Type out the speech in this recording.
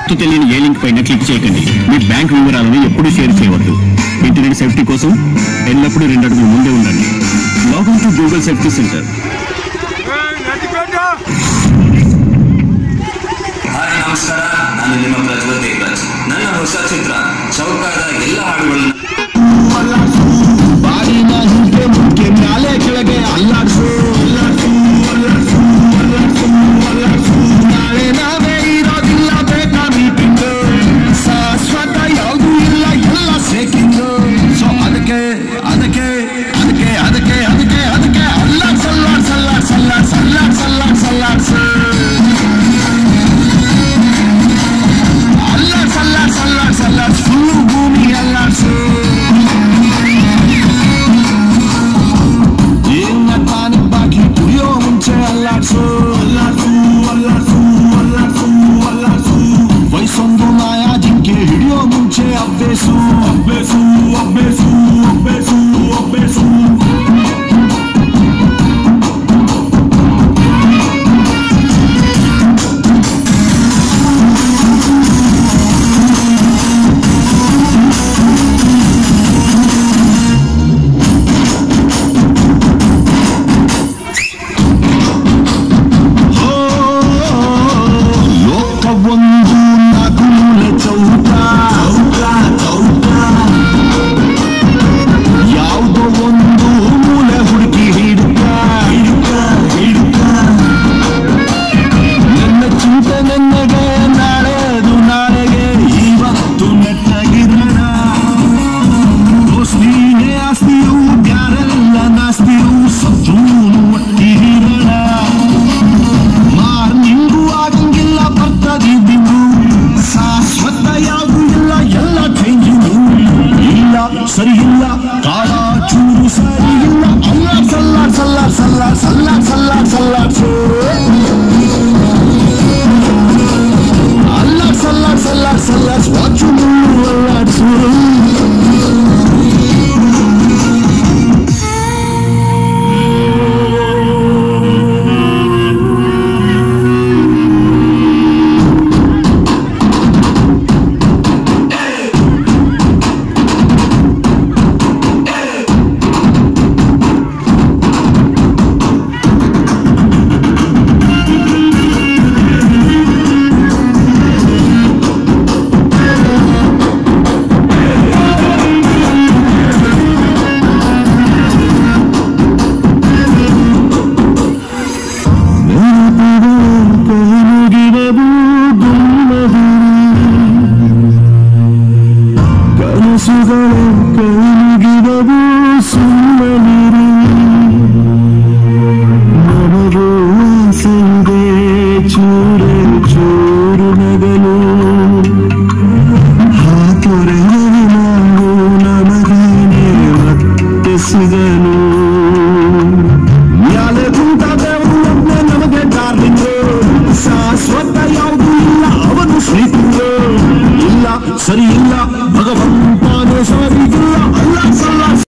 గుర్తు తెలియని ఏ లింక్ పైన క్లిక్ చేయకండి. మీ బ్యాంక్ వివరాలను ఎప్పుడూ షేర్ చేయవద్దు. ఇంటర్నెట్ సేఫ్టీ కోసం ఎల్లప్పుడూ 2 అడుగులు ముందే ఉండండి. Login to Google safety centre. ನಮಸ್ಕಾರ, ನಾನು ನಿಮ್ಮ ಪ್ರಜ್ವಲ್ ದೇವರಾಜ್. ನನ್ನ ಹೊಸ ಚಿತ್ರ ಚೌಕಾದ ಎಲ್ಲ ಹಾಡುಗಳನ್ನು ಬಾಗಿನ ಹಿಂದೆ ಮುಖ್ಯ ಮ್ಯಾಲೆ ಕೆಳಗೆ ಅಲ್ಲಾಡ್ಸು ನಾಳೆ ನಾವೇ ಇರೋದಿಲ್ಲ ಬೇಕಾ ಮೀಟಿಂಗ್ ಶಾಶ್ವತ ಯಾವುದು ಇಲ್ಲ ಎಲ್ಲ ಸೇಕಿಂಗ್ ಸೊ ಅದಕ್ಕೆ ಅದಕ್ಕೆ ಅದಕ್ಕೆ ಅದಕ್ಕೆ ಅದಕ್ಕೆ ಅದಕ್ಕೆ ಅಲ್ಲಾಡ್ ಸಲ್ಲಾಡ್ ಸಲ್ಲಾಡ್ ಸಲ್ಲಾಡ್ ಸಲ್ಲಾಡ್ ಸಲ್ಲಾಡ್ ಸಲ್ಲಾಡ್ಸು ಅಲ್ಲಾಡ್ ಸಲ್ಲಾಡ್ ಸಲ್ಲಾಡ್ ಸಲ್ಲಾಡ್ ಫುಲ್ಲು ಭೂಮಿ ಅಲ್ಲಾಡ್ಸು ಏನ ತಾನೆ ಬಾಕಿ ಕುಡಿಯೋ ಮುಂಚೆ ಅಲ್ಲಾಡ್ಸು ಅಲ್ಲಾಡ್ಸು ಅಲ್ಲಾಡ್ಸು ಅಲ್ಲಾಡ್ಸು ಅಲ್ಲಾಡ್ಸು ವಯಸ್ಸೊಂದು ನಾಯ ಜಿಂಕೆ ಹಿಡಿಯೋ ಮುಂಚೆ ಅಬ್ಬೇಸು ಅಬ್ಬೇಸು ಅಬ್ಬೇಸು ಅಬ್ಬೇಸು ಅಬ್ಬೇಸು ಸರಿ ಇಲ್ಲ ಕಾಳ ಚೂರು ಸರಿ ಇಲ್ಲ ಅಲ್ಲಾಡ್ ಸಲ್ಲಾಡ್ ಸಲ್ಲಾಡ್ ಸಲ್ಲಾಡ್ ಸಲ್ಲಾಡ್ ಸಲ್ಲಾಡ್ ಸಲ್ಲಾಡ್ಸು ಅಲ್ಲಾಡ್ ಸಲ್ಲಾಡ್ ಸಲ್ಲಾಡ್ ಸಲ್ಲಾಡ್ಸ್ ವಾಚು ಮುಳ್ಳು ಅಲ್ಲಾಡ್ಸು ಸರಿ ಇಲ್ಲ ಭಗವಂತ